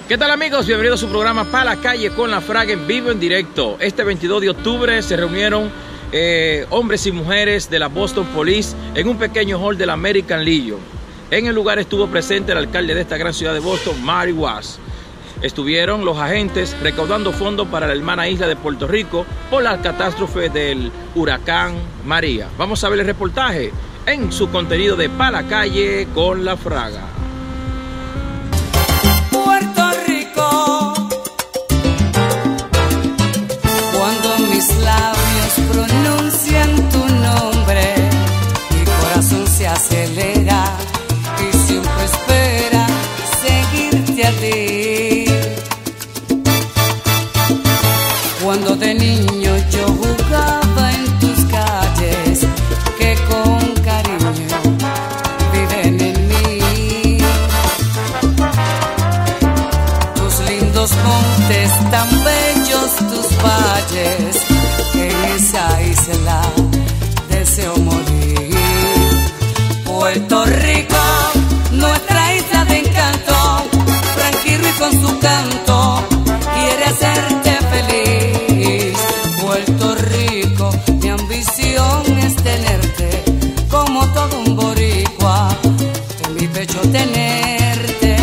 ¿Qué tal, amigos? Bienvenidos a su programa Pa' la Calle con la Fraga en vivo, en directo. Este 22 de octubre se reunieron hombres y mujeres de la Boston Police en un pequeño hall del American Legion. En el lugar estuvo presente el alcalde de esta gran ciudad de Boston, Mary Walsh. Estuvieron los agentes recaudando fondos para la hermana isla de Puerto Rico por la catástrofe del huracán María. Vamos a ver el reportaje en su contenido de Pa' la Calle con la Fraga. Puerto Rico, cuando mis labios pronuncian tu nombre, mi corazón se acelera y siempre espera seguirte a ti. Cuando de niño yo jugaba en tus calles, que con cariño viven en mí. Tus lindos montes, tan bellos tus valles, en esa isla deseo morir. Puerto Rico, nuestra isla de encanto, tranquilo y con su canto, quiere hacerte feliz. Puerto Rico, mi ambición es tenerte como todo un boricua, en mi pecho tenerte.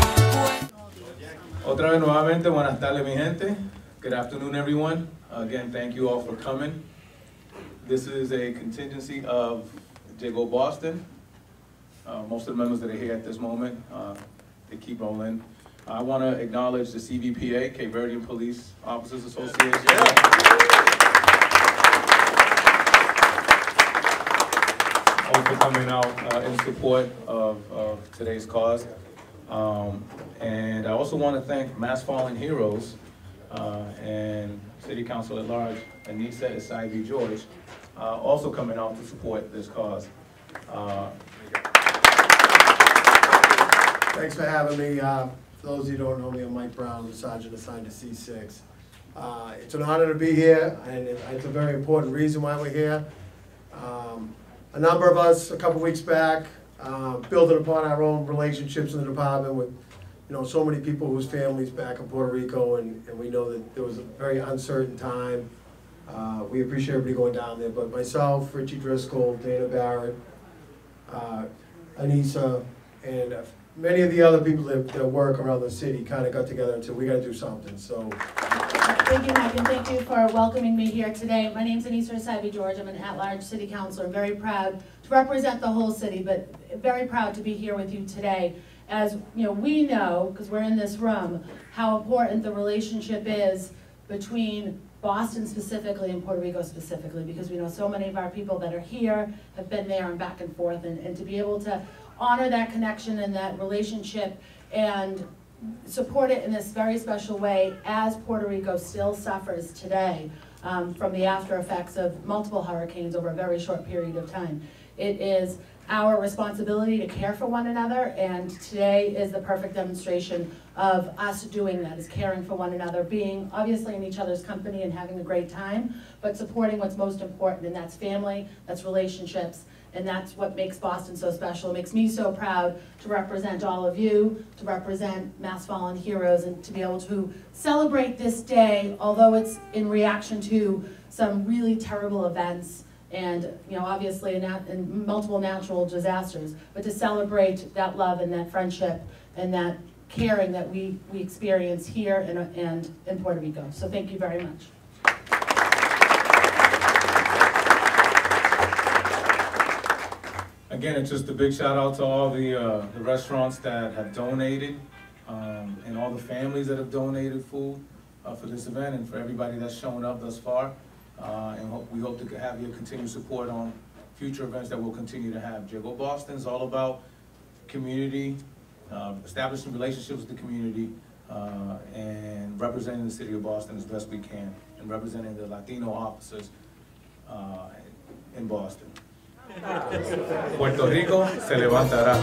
Otra vez nuevamente, buenas tardes mi gente. Good afternoon everyone. Again, thank you all for coming. This is a contingency of Llegó Boston. Most of the members that are here at this moment, they keep rolling. I want to acknowledge the CVPA, Cape Verdean Police Officers Association. All for coming out in support of today's cause. And I also want to thank Mass Fallen Heroes and City Council at Large, Anissa Essaibi-George, also coming out to support this cause. Thanks for having me. For those of you who don't know me, I'm Mike Brown, Sergeant assigned to C6. It's an honor to be here, and it's a very important reason why we're here. A number of us, a couple weeks back, building upon our own relationships in the department with, so many people whose families back in Puerto Rico, and we know that there was a very uncertain time. We appreciate everybody going down there, but myself, Richie Driscoll, Dana Barrett, Anissa, and many of the other people that work around the city kind of got together and said, we got to do something. So, thank you, Mike, and thank you for welcoming me here today. My name's Anissa Essaibi-George. I'm an at-large city councilor. I'm very proud to represent the whole city, but very proud to be here with you today. As we know, because we're in this room, how important the relationship is between Boston specifically and Puerto Rico specifically, because we know so many of our people that are here have been there and back and forth, and to be able to honor that connection and that relationship and support it in this very special way as Puerto Rico still suffers today from the after effects of multiple hurricanes over a very short period of time. It is our responsibility to care for one another, and today is the perfect demonstration of us doing that, is caring for one another, being obviously in each other's company and having a great time, but supporting what's most important, and that's family, that's relationships, and that's what makes Boston so special. It makes me so proud to represent all of you, to represent Mass Fallen Heroes, and to be able to celebrate this day, although it's in reaction to some really terrible events and obviously in multiple natural disasters, but to celebrate that love and that friendship and that caring that we experience here and in Puerto Rico. So thank you very much. Again, it's just a big shout out to all the restaurants that have donated and all the families that have donated food for this event, and for everybody that's shown up thus far. And we hope to have your continued support on future events that we'll continue to have. Llegó Boston is all about community, establishing relationships with the community, and representing the city of Boston as best we can, and representing the Latino officers in Boston. Puerto Rico se levantará.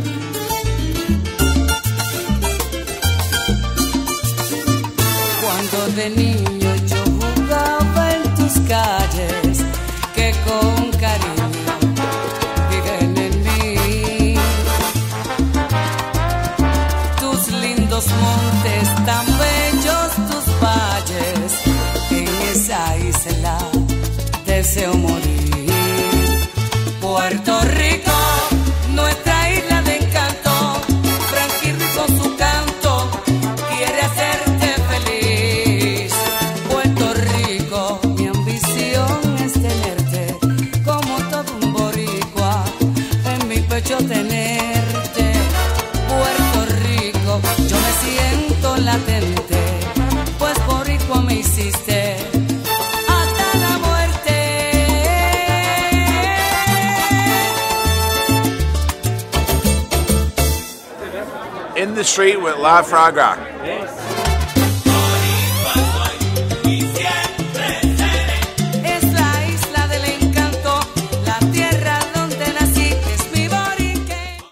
Cuando de niño yo jugaba en tus calles, que con cariño viven en mí. Tus lindos montes the street with La Frog Rock.